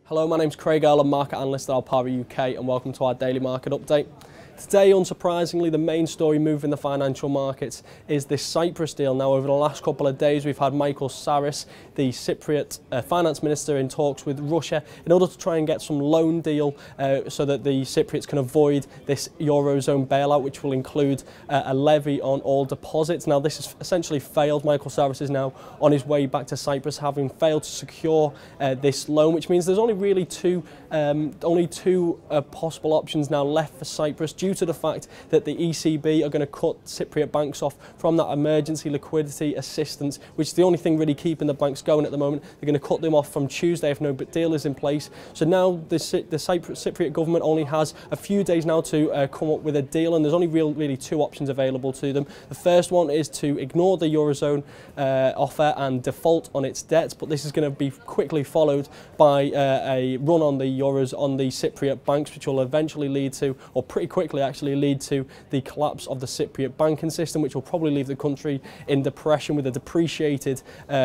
Hello, my name's Craig Earle, market analyst at Alpari UK, and welcome to our daily market update. Today, unsurprisingly, the main story moving the financial markets is this Cyprus deal. Now, over the last couple of days, we've had Michael Saris, the Cypriot finance minister, in talks with Russia in order to try and get some loan deal so that the Cypriots can avoid this Eurozone bailout, which will include a levy on all deposits. Now, this has essentially failed. Michael Saris is now on his way back to Cyprus, having failed to secure this loan, which means there's only really two possible options now left for Cyprus, due to the fact that the ECB are going to cut Cypriot banks off from that emergency liquidity assistance, which is the only thing really keeping the banks going at the moment. They're going to cut them off from Tuesday if no deal is in place. So now the Cypriot government only has a few days now to come up with a deal, and there's only really two options available to them. The first one is to ignore the Eurozone offer and default on its debts, but this is going to be quickly followed by a run on the Cypriot banks, which will eventually lead to, or pretty quickly actually lead to, the collapse of the Cypriot banking system, which will probably leave the country in depression with a depreciated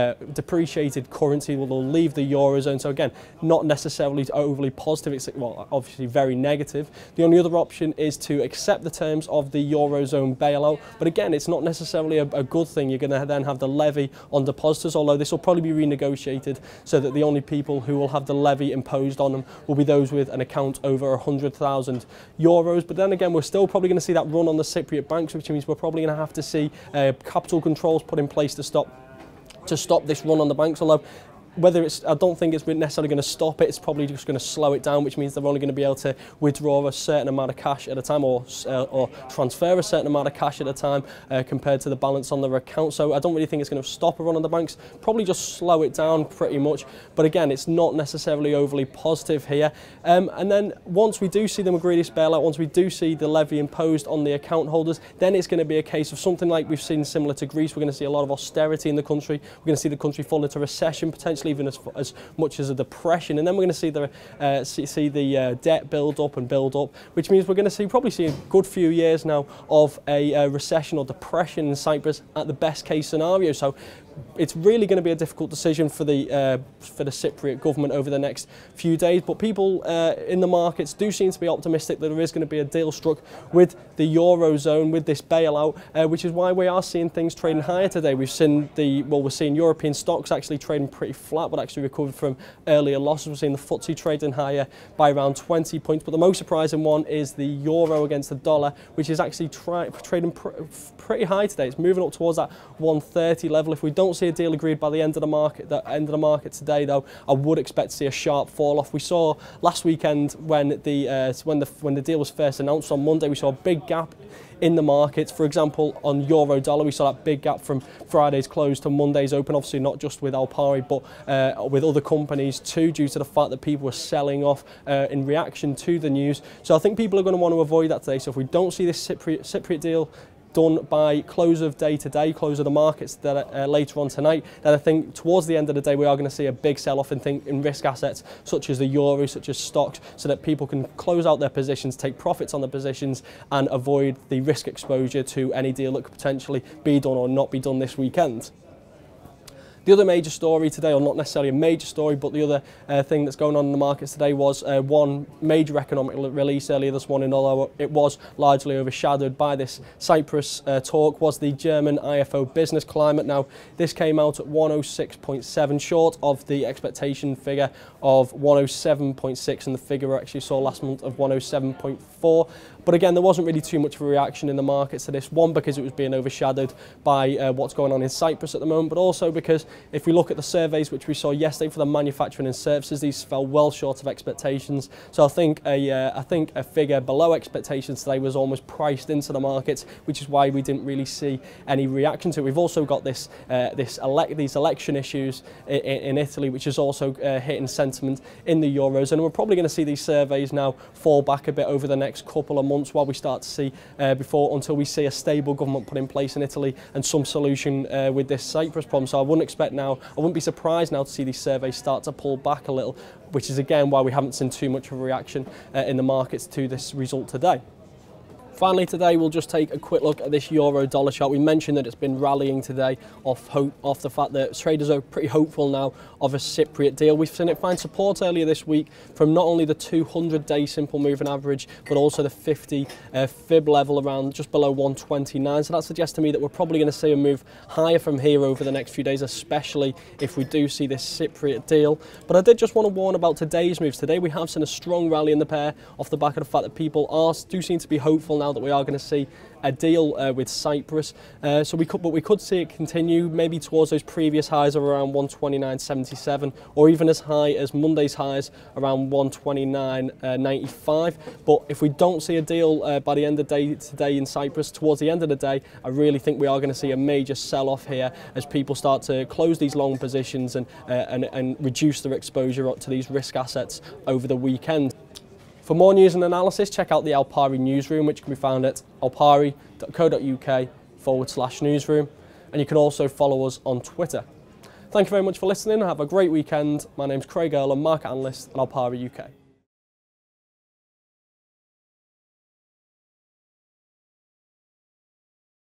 currency. Will leave the Eurozone. So again, not necessarily overly positive. It's, well, obviously very negative. The only other option is to accept the terms of the Eurozone bailout, but again, it's not necessarily a good thing. You're going to then have the levy on depositors, although this will probably be renegotiated so that the only people who will have the levy imposed on them will be those with an account over 100,000 euros. But then again, we're still probably going to see that run on the Cypriot banks, which means we're probably going to have to see capital controls put in place to stop this run on the banks. Although I don't think it's necessarily going to stop it. It's probably just going to slow it down, which means they're only going to be able to withdraw a certain amount of cash at a time, or transfer a certain amount of cash at a time compared to the balance on their account. So I don't really think it's going to stop a run on the banks. Probably just slow it down pretty much. But again, it's not necessarily overly positive here. And then once we do see them agree this bailout, once we do see the levy imposed on the account holders, then it's going to be a case of something like we've seen similar to Greece. We're going to see a lot of austerity in the country. We're going to see the country fall into recession, potentially even as much as a depression, and then we're going to see the debt build up, which means we're going to probably see a good few years now of a recession or depression in Cyprus at the best case scenario. So it's really going to be a difficult decision for the Cypriot government over the next few days. But people in the markets do seem to be optimistic that there is going to be a deal struck with the Eurozone, with this bailout, which is why we are seeing things trading higher today. We're seeing European stocks actually trading pretty flat, but actually recovered from earlier losses. We're seeing the FTSE trading higher by around 20 points. But the most surprising one is the euro against the dollar, which is actually trading pretty high today. It's moving up towards that 130 level. If we don't see a deal agreed by the end of the market today, though, I would expect to see a sharp fall off. We saw last weekend when the deal was first announced on Monday, we saw a big gap in the markets. For example, on euro dollar, we saw that big gap from Friday's close to Monday's open, obviously not just with Alpari, but with other companies too, due to the fact that people were selling off in reaction to the news. So I think people are going to want to avoid that today. So if we don't see this Cypriot deal done by close of day today, close of the markets later on tonight, then I think towards the end of the day we are going to see a big sell-off in risk assets such as the euro, such as stocks, so that people can close out their positions, take profits on the positions, and avoid the risk exposure to any deal that could potentially be done or not be done this weekend. The other major story today, or not necessarily a major story, but the other thing that's going on in the markets today was one major economic release earlier this morning, although it was largely overshadowed by this Cyprus talk, was the German IFO business climate. Now, this came out at 106.7, short of the expectation figure of 107.6, and the figure we actually saw last month of 107.4. But again, there wasn't really too much of a reaction in the markets to this, one, because it was being overshadowed by what's going on in Cyprus at the moment, but also because if we look at the surveys which we saw yesterday for the manufacturing and services, these fell well short of expectations. So I think a figure below expectations today was almost priced into the markets, which is why we didn't really see any reaction to it. We've also got these election issues in Italy, which is also hitting sentiment in the Eurozone, and we're probably going to see these surveys now fall back a bit over the next couple of months while we start to see until we see a stable government put in place in Italy and some solution with this Cyprus problem. So I wouldn't be surprised now to see these surveys start to pull back a little, which is again why we haven't seen too much of a reaction in the markets to this result today. Finally today, we'll just take a quick look at this euro dollar chart. We mentioned that it's been rallying today off the fact that traders are pretty hopeful now of a Cypriot deal. We've seen it find support earlier this week from not only the 200-day simple moving average, but also the 50 fib level around just below 129. So that suggests to me that we're probably going to see a move higher from here over the next few days, especially if we do see this Cypriot deal. But I did just want to warn about today's moves. Today we have seen a strong rally in the pair off the back of the fact that people do seem to be hopeful now that we are going to see a deal with Cyprus. We could see it continue maybe towards those previous highs of around 129.77, or even as high as Monday's highs around 129.95. But if we don't see a deal by the end of the day today in Cyprus, towards the end of the day, I really think we are going to see a major sell-off here as people start to close these long positions and reduce their exposure to these risk assets over the weekend. For more news and analysis, check out the Alpari newsroom, which can be found at alpari.co.uk/newsroom. And you can also follow us on Twitter. Thank you very much for listening. Have a great weekend. My name's Craig Earle, market analyst at Alpari UK.